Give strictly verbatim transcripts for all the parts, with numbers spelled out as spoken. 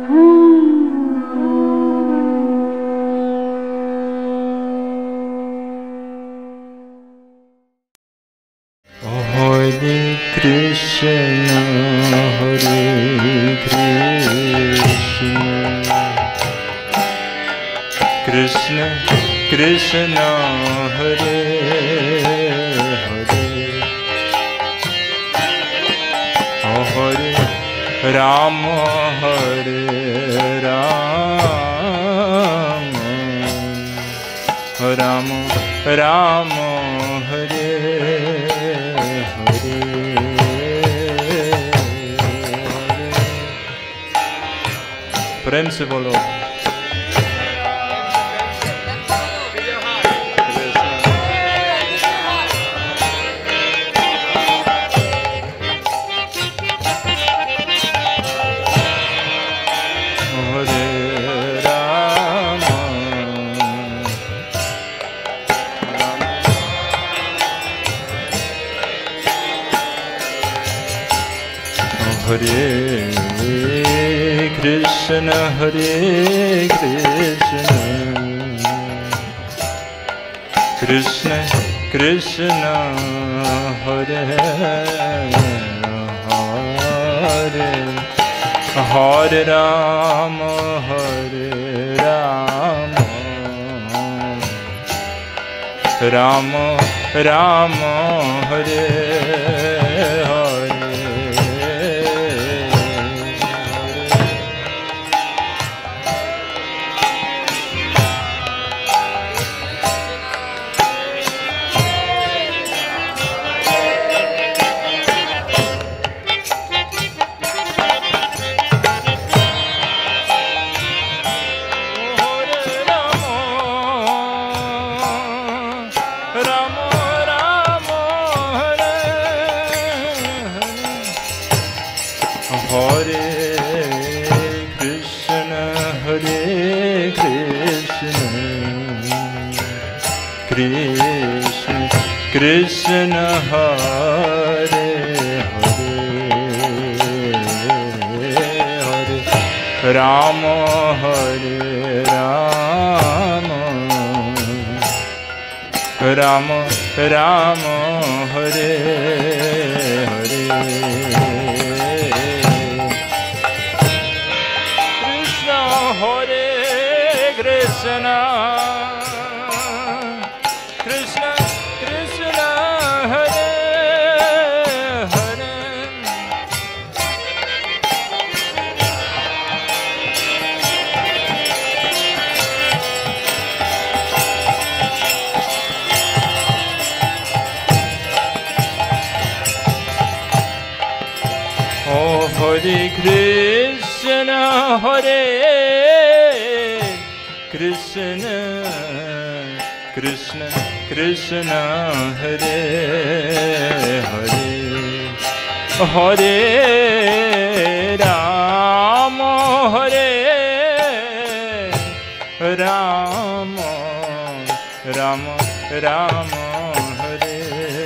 Krishna Hare Krishna Krishna Krishna Hare Hare Hare Rama Hare Rama Rama Rama Hare प्रेम से बोलो हरे राम हरे Krishna Hare Krishna Krishna Krishna Hare Hare Hare Rama Hare Rama Rama Rama Hare Krishna Hare Hare Hare Rama Hare Rama Rama Rama Hare Hare Krishna Hare Krishna Hare Krishna Hare Krishna Krishna Krishna Hare Hare Hare Rama Hare Rama Rama Rama Hare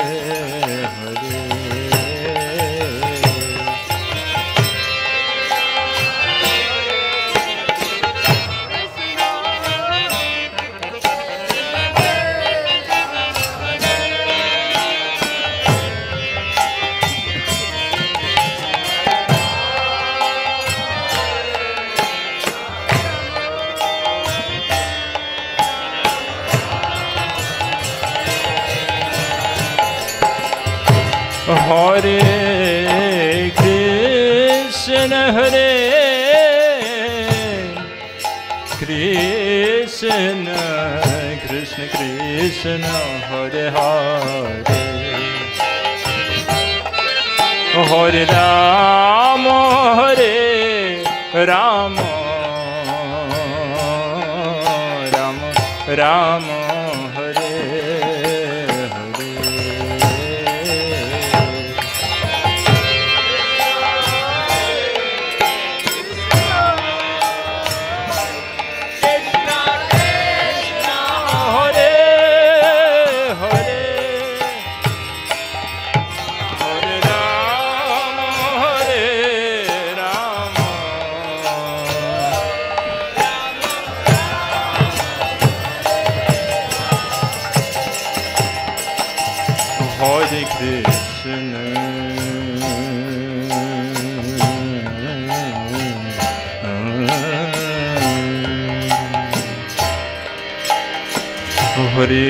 Hare Krishna Hare Krishna Krishna Krishna Hare Hare Hare Rama Hare Rama Rama Rama Krishna Hare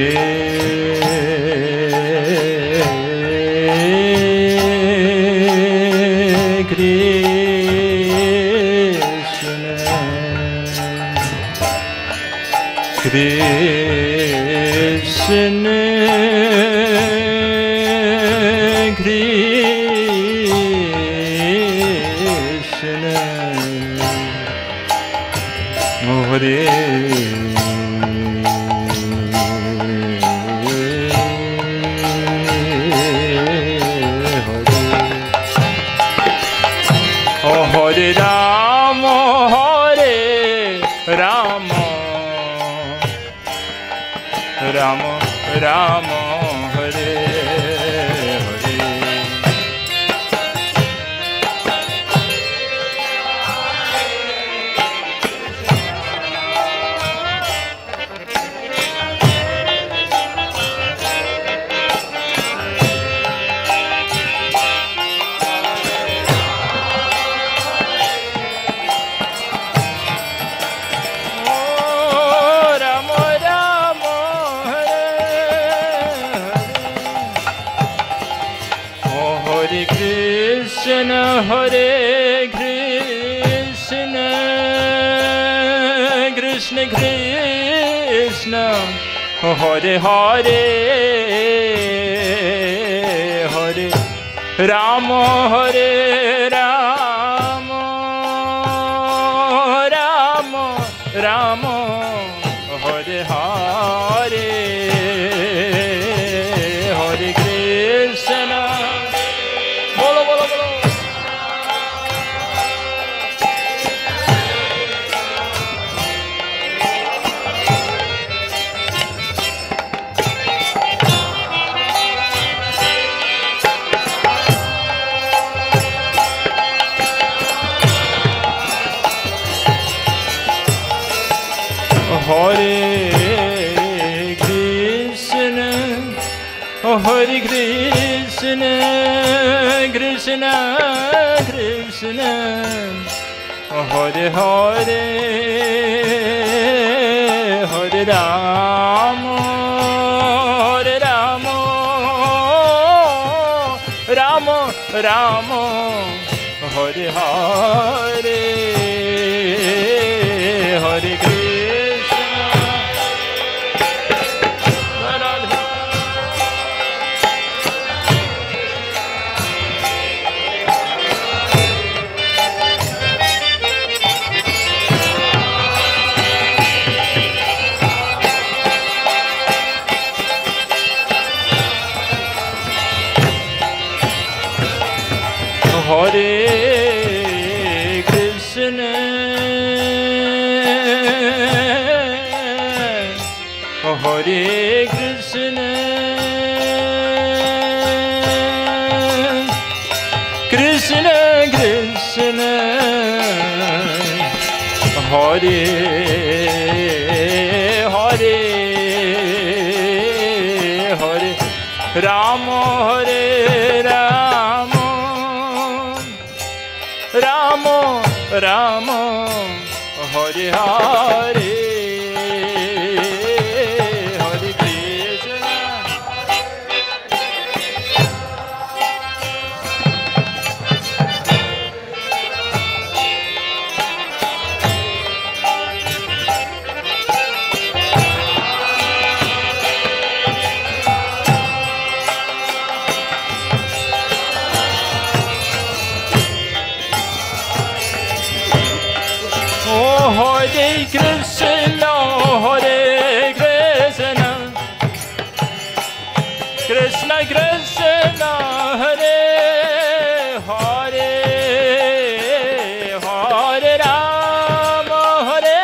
Krishna Krishna Krishna Hare Hare Rama, Hare Rama, Rama Rama, Hare Hare. Krishna Hare Krishna Krishna Krishna Hare Hare Hare Rama Hare Rama Rama Rama Hare Hare Hare Krishna Bolo bolo bolo Hare Krishna Hare Krishna Krishna Krishna Hare Hare Hare Rama Hare Rama Rama Rama Hare Hare Hare Krishna Hare Krishna Hare Krishna Krishna Krishna Hare Hare Hare Rama Hare Rama Rama Rama Hare Hare Hare Krishna Hare Krishna, Hare Krishna, Krishna Krishna, Hare Hare, Hare Rama, Hare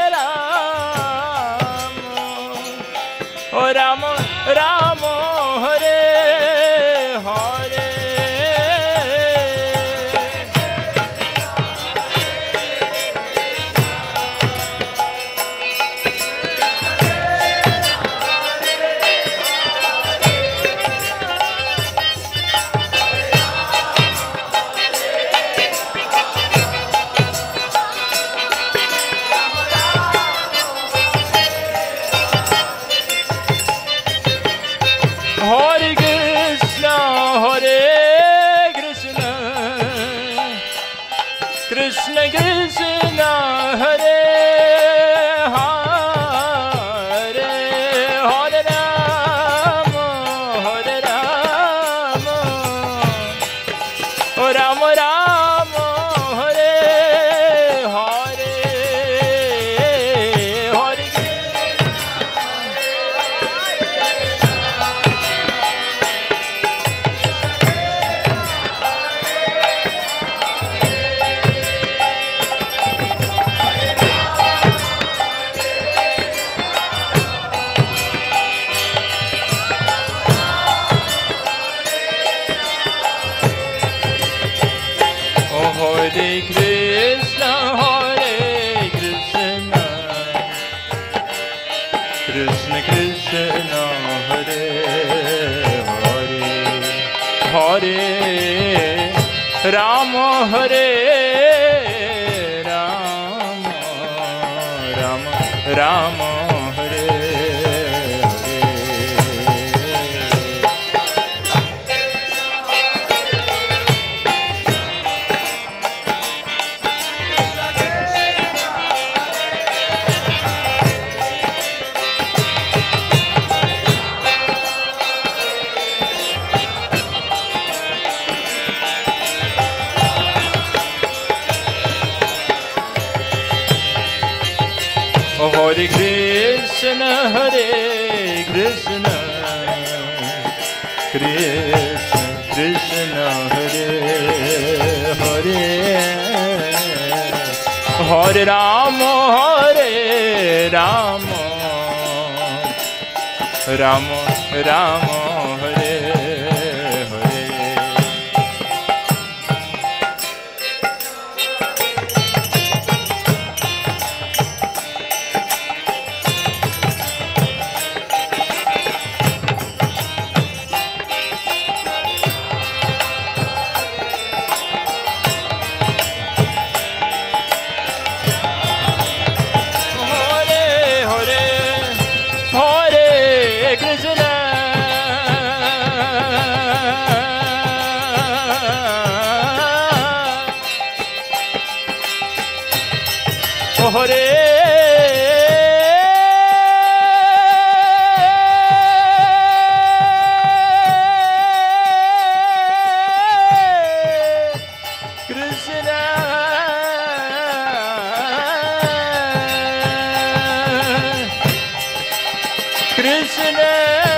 Rama, Oh Rama, Rama, Hare Hare. Krishna Krishna Hare Hare Hare Ram हरे Ram Ram Ram Hare Hare Hare Hare Krishna, Hare Krishna, Krishna Krishna, Hare Hare, Hare Rama, Hare Rama, Rama Rama, Hare Hare. Hare Krishna, Hare Krishna, Krishna Krishna, Hare Hare, Hare Rama, Hare Rama, Rama Rama, Hare Hare. Hare Krishna, Krishna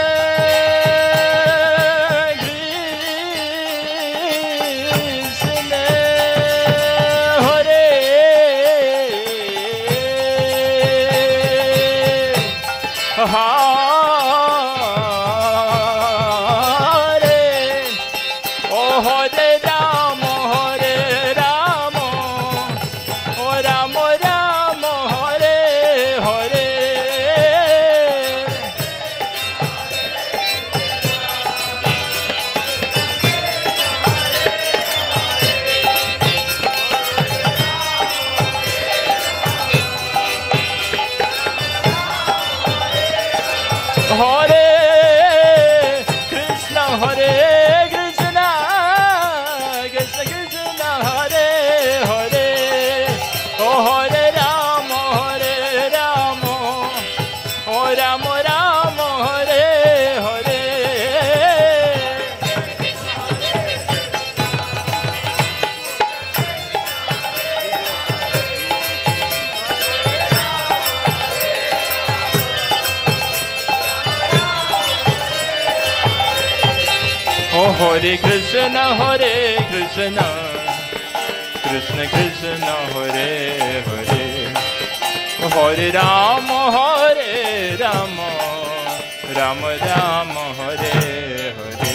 Hare Krishna, Hare Krishna, Krishna Krishna, Hare Hare, Hare Rama, Hare Rama, Rama Rama, Hare Hare.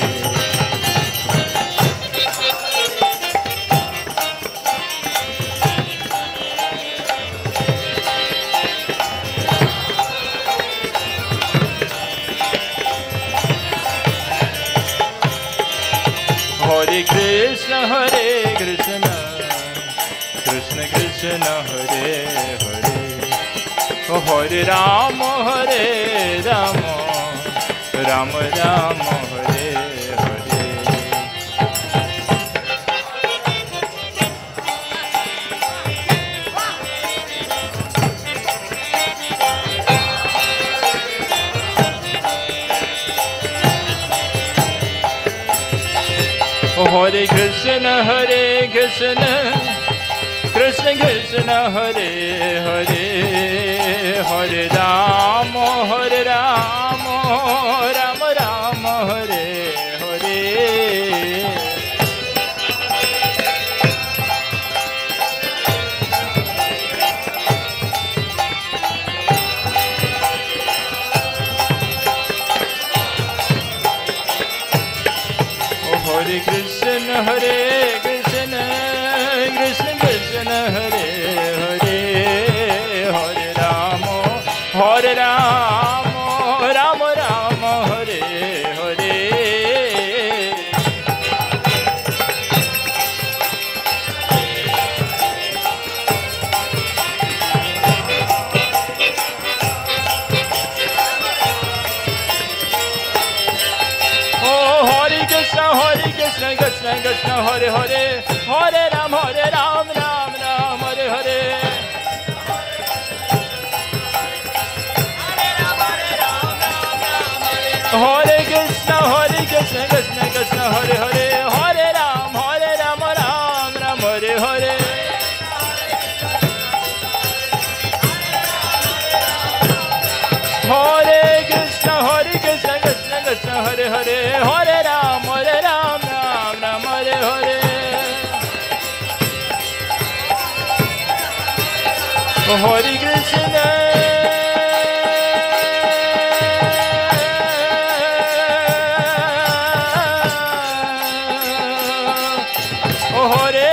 Hare Krishna, Hare Krishna, Krishna Krishna, Hare Hare, Hare Rama, Hare Rama, Rama Rama, Hare Hare. Hare Krishna, Hare Krishna, Krishna Krishna, Hare Hare, Hare Rama, Hare Rama, Rama Rama, Hare Hare. Hare Krishna, Hare Krishna, Krishna Krishna, Hare Hare, Hare Rama, Hare Rama, Rama Rama, Hare Hare. Hare Krishna, Krishna Krishna, Hare Hare, Hare Ram, Hare Ram, Ram Ram, Hare Hare. Hare Krishna, Hare Krishna, Krishna Krishna, Hare Hare, Hare Ram, Hare Ram, Ram Ram, Hare Hare. Hare Krishna, Hare Krishna, Krishna Krishna, Hare Hare, Hare Ram, Hare Ram, Ram Ram, Hare Hare. Hare Krishna, Hare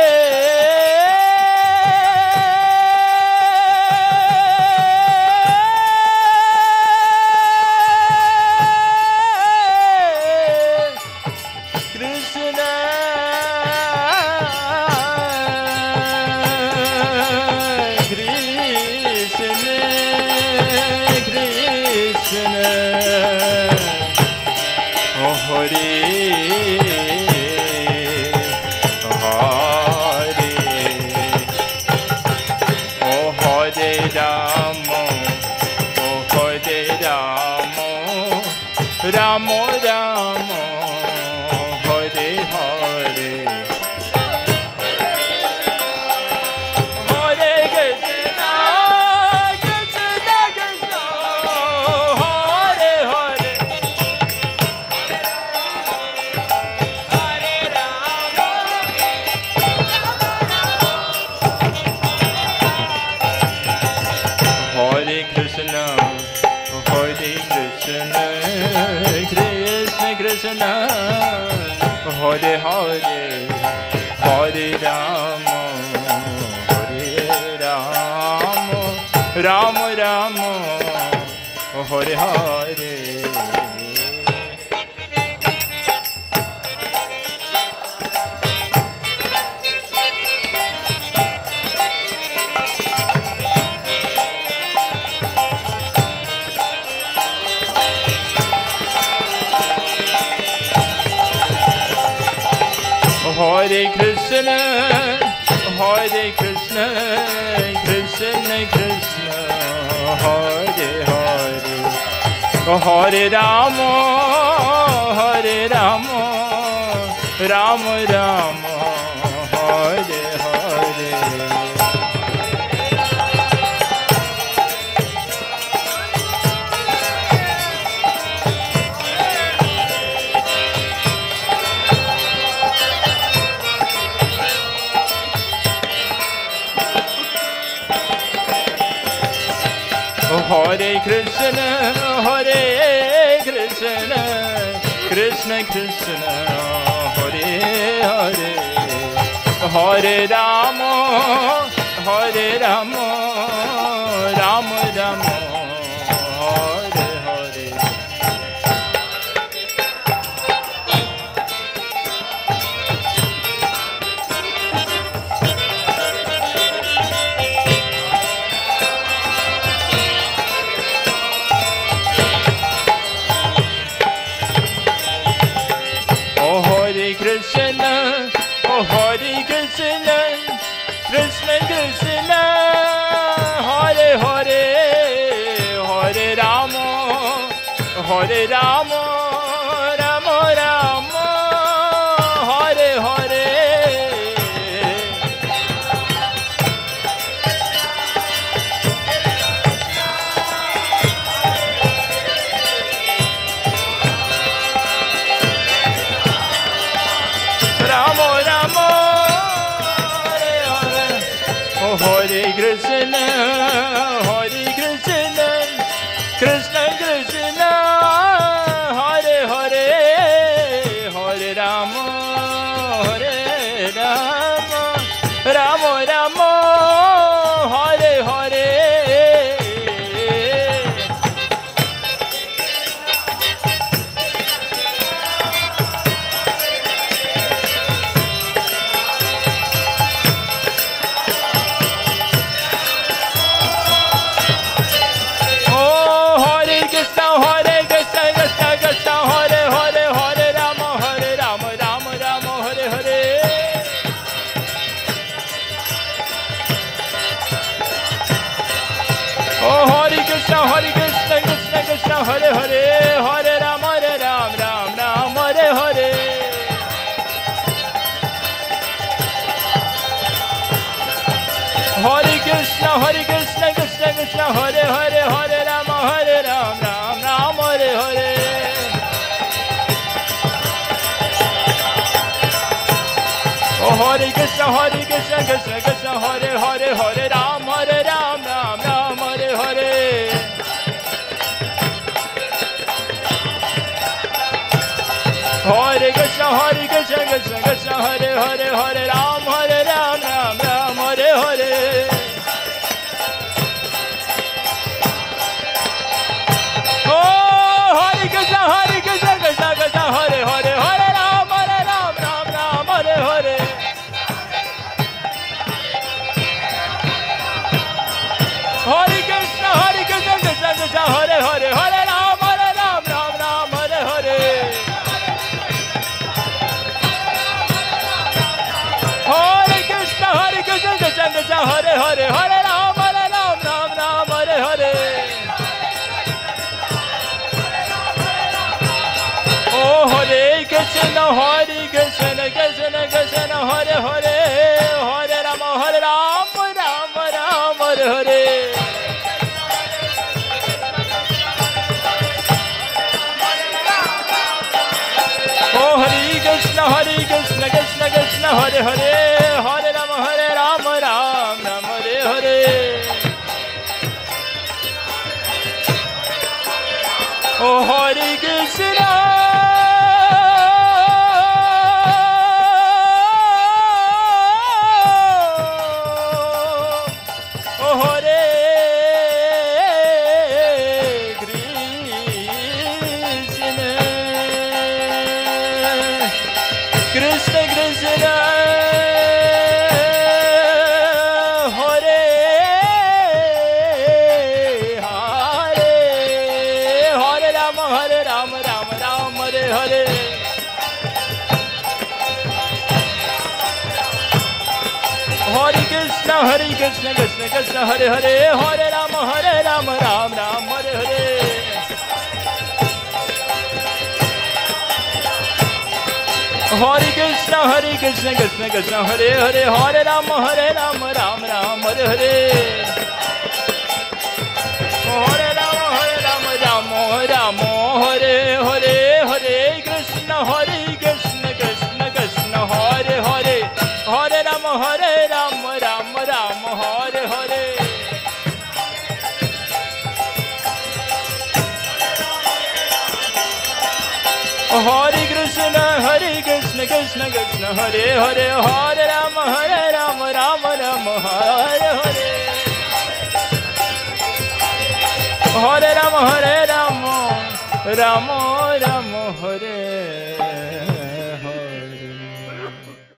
Ram Ram, Hare Hare. Hare Krishna, Krishna Krishna, Hare Hare. Hare Rama, Hare Krishna, Hare Krishna, Krishna Krishna, Hare Hare, Hare Rama, Hare Rama, Rama Rama, Hare Hare. Hare Krishna, Hare Krishna, Krishna Krishna, Hare Hare, Hare Rama, Hare Rama, Rama Rama, Hare Hare. Hare Krishna, Hare Krishna, Krishna Krishna, Hare Hare, Hare Rama, Hare Rama, Rama Rama, Hare Hare. Krishna, oh Hare Krishna, Krishna Krishna, Hare Hare, Hare Rama, Hare Rama, Rama Rama, Hare Hare Krishna, Hare Krishna, Krishna Krishna, Hare Hare, Hare Rama, Hare Rama, Rama Rama, Hare Hare. Hare Hare, Hare Ram, Hare Ram, Ram Ram, Hare Hare. Hare Krishna, Hare Krishna, Krishna Krishna, Hare Hare, Hare Ram, Hare Ram, Ram Ram, Hare Hare. Oh Hare Krishna, Hare Krishna, Krishna Krishna, Hare Hare, Hare Ram, Hare Ram, Ram Ram, Hare Hare. Hare Krishna, Hare Krishna, Krishna Krishna, Hare Hare, Hare Ram, Hare Ram, Ram Ram, Hare Hare. Oh, Hare Krishna, Hare Krishna, Krishna Krishna, Hare Hare, Hare Ram, Hare Ram, Ram Ram, Hare Hare. Hare Krishna, Hare Krishna, Krishna Krishna, Hare Hare, Hare Ram, Hare Ram, Ram Ram, Hare Hare. Hare Krishna, Hare Krishna, Krishna Krishna, Hare Hare, Hare Ram, Hare Ram, Ram Ram, Hare Hare. Oh Hare Krishna, Hare Krishna, Krishna Krishna, Hare Hare, Hare Ram, Hare Ram, Ram Ram, Hare Hare. Oh Hare Krishna, Hare Krishna, Krishna Krishna, Hare Hare, Hare Ram, Hare Ram, Ram Ram, Hare Hare. Oh Hare Krishna, oh Hare Krishna, Krishna Krishna, Hare Hare, Hare Ram, Hare Ram, Ram Ram, Hare Hare. Hare Krishna, Hare Krishna, Krishna Krishna, Hare Hare, Hare Ram, Hare Ram, Ram Ram, Hare Hare. Hare Krishna, Hare Krishna, Krishna Krishna, Hare Hare, Hare Ram, Hare Ram, Ram Ram, Hare Hare. Hare Ram, Hare Ram, Ram Ram, Hare Hare, Hare Krishna, Hare Krishna, Krishna Krishna, Hare Hare, Hare Ram, Hare Ram, Ram Ram, Hare Hare. Hare Krishna, Hare Krishna, Krishna Krishna, Hare Hare, Hare Ram, Hare Ram, Ram Ram, Hare Hare. Hare Ram, Hare Ram, Ram Ram, Hare